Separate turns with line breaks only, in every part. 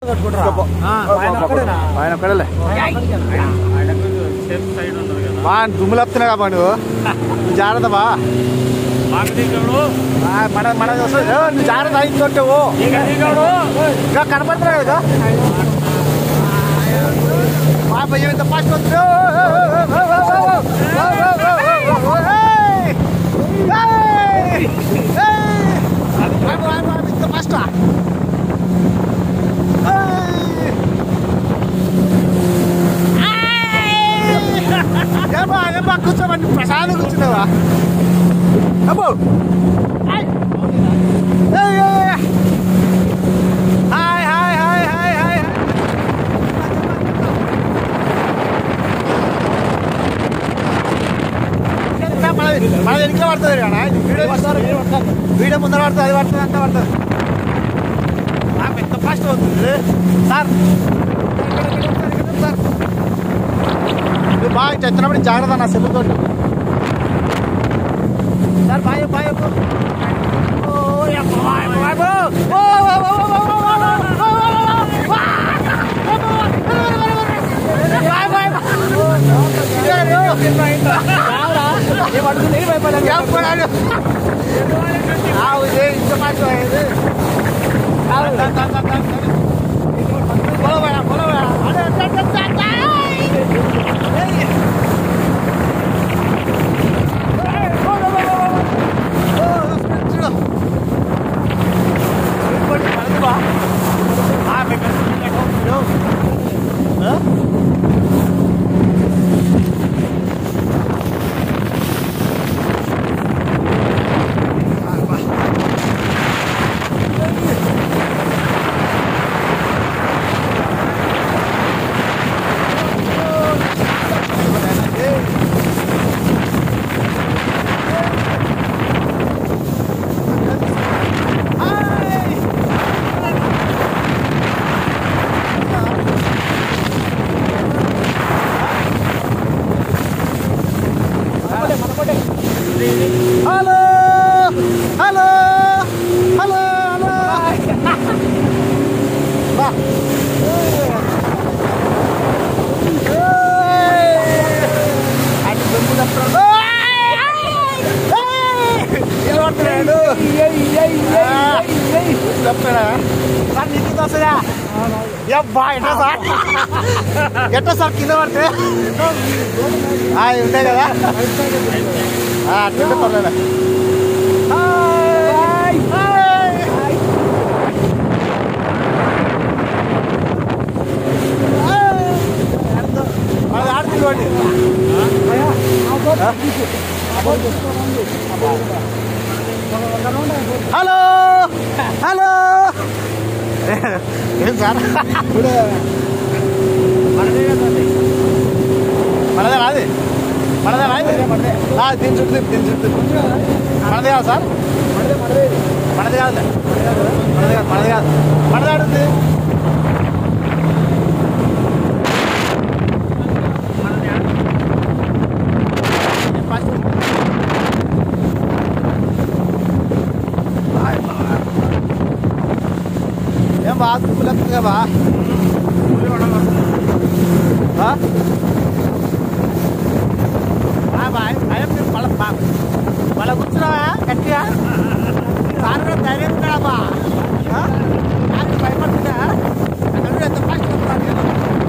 ఆయన ఒక్కడలే బా దుమ్ములు వస్తున్నాయి కాబా నువ్వు జాగ్రత్త బా మన నువ్వు జాగ్రత్త ఇంకొంటావు ఇంకా కనపడుతున్నావు కదా మా భయం ఎంత ఫాస్ట్ వస్తుంది ఇంత ఫాస్ట్ ఏమా కూర్చోమండి ప్రశాంతం కూర్చున్నావా అబ్బో hi hi hi hi hi మన వెనుకలో పడుతుంది వీడియో ముందర పడుతుంది అది పడుతుంది అంతా పడుతుంది ఎంత ఫాస్ట్ అవుతుంది సార్ సార్ నువ్వు బాగా చెప్తున్నప్పుడు జాగ్రత్త నా సెల్లుతో sir bye bye hello hello hello hello బా చెప్తాడా సార్ నీకు వస్తుందా అబ్బా ఎట్లా సార్ ఎట్లా సార్ కింద పడితే ఉంటాయి కదా అట్లా పర్లేదు అది ఆడుతుంది హలో హలో ఏం సార్ మనదే రాది మనదే రాది దీని చుట్టూ దీని చుట్టూ మనదే కాదు సార్ మనది కాదులే మనది కాదు మనది కాదు మనది ఆడుతుంది ఏం బా తుప్పులెత్తుంది బా మళ్ళీ కూర్చున్నావా గట్టిగా సార్ ధైర్యం బా భయపడుతుందా ఎంత ఫాస్ట్ వస్తున్నాను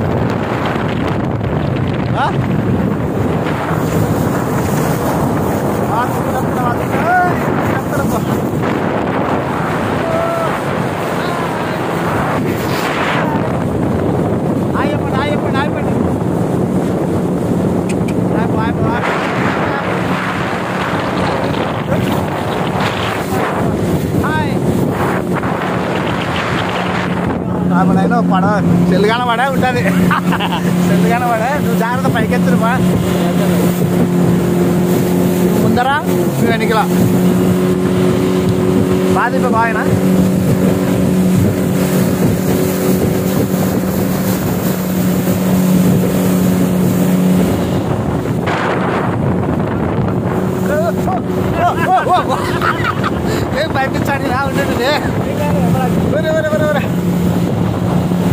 మనైనా పడ చెల్లుగాన పడే ఉంటుంది చెల్లుగాన పడే నువ్వు జాగ్రత్త పైకెత్తురు బా ముందరా నువ్వు వెనుకలా బాధ్యత బాగా ఏం పంపించాడు రా ఉండేది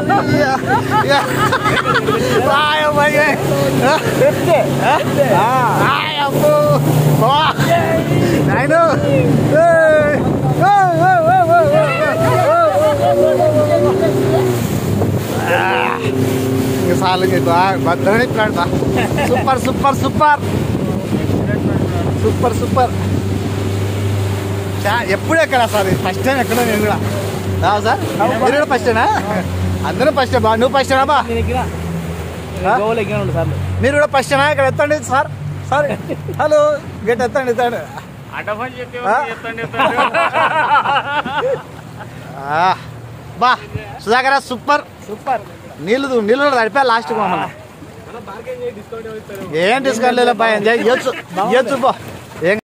సార్లు భద్రని ప్లాంట్ బా super super super super super ఎప్పుడు ఎక్కడ సార్ ఫస్ట్ టైం ఎక్కడ నేను కూడా రావు సార్ మీరు కూడా ఫస్టేనా అందరూ ఫస్టే బా నువ్వు ఫస్టేనా బా మీరు కూడా ఫస్టేనా ఇక్కడ ఎత్తండి సార్ సార్ హలో గేట్ ఎత్తండి ఎత్తండి బా సుధాకర సూపర్ సూపర్ నీళ్ళు నడిపా లాస్ట్ మమ్మల్ని ఏం డిస్కౌంట్ లేదు బా ఎంజాయ్ చేయొచ్చు బా ఏం